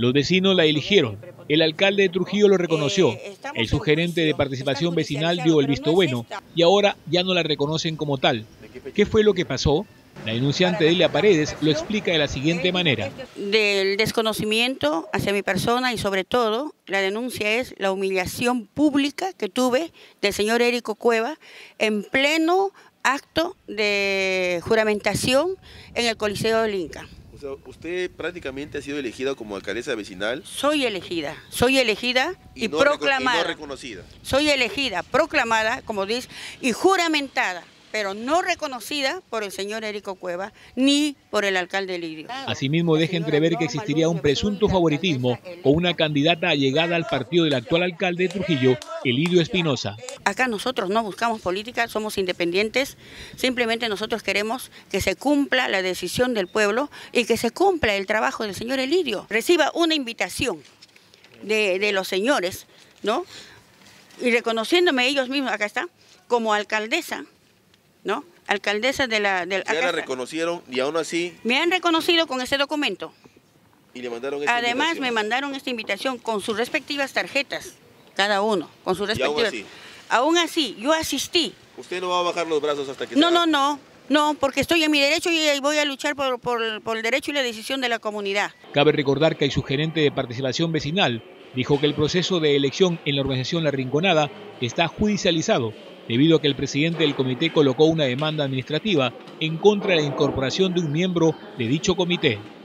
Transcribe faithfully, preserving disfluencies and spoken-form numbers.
Los vecinos la eligieron. El alcalde de Trujillo lo reconoció. El subgerente de participación vecinal dio el visto bueno y ahora ya no la reconocen como tal. ¿Qué fue lo que pasó? La denunciante Delia Paredes lo explica de la siguiente manera. Del desconocimiento hacia mi persona y sobre todo la denuncia es la humillación pública que tuve del señor Érico Cueva en pleno acto de juramentación en el Coliseo del Inca. O sea, usted prácticamente ha sido elegida como alcaldesa vecinal. Soy elegida, soy elegida y, y no proclamada. Y no reconocida. Soy elegida, proclamada, como dice, y juramentada, pero no reconocida por el señor Érico Cueva ni por el alcalde Lidio. Asimismo, deja entrever que existiría un presunto favoritismo con una candidata allegada al partido del actual alcalde de Trujillo, Elidio Espinosa. Acá nosotros no buscamos política, somos independientes, simplemente nosotros queremos que se cumpla la decisión del pueblo y que se cumpla el trabajo del señor Elidio. Reciba una invitación de, de los señores, ¿no? Y reconociéndome ellos mismos, acá está, como alcaldesa, ¿no? Alcaldesa de la... De, ya la reconocieron y aún así... Me han reconocido con ese documento. Y le mandaron esta Además invitación. me mandaron esta invitación con sus respectivas tarjetas, cada uno, con sus respectivas... ¿Y aún así? Aún así, yo asistí. ¿Usted no va a bajar los brazos hasta que... No, se no, no, no, porque estoy en mi derecho y voy a luchar por, por, por el derecho y la decisión de la comunidad. Cabe recordar que el subgerente de participación vecinal dijo que el proceso de elección en la organización La Rinconada está judicializado, debido a que el presidente del comité colocó una demanda administrativa en contra de la incorporación de un miembro de dicho comité.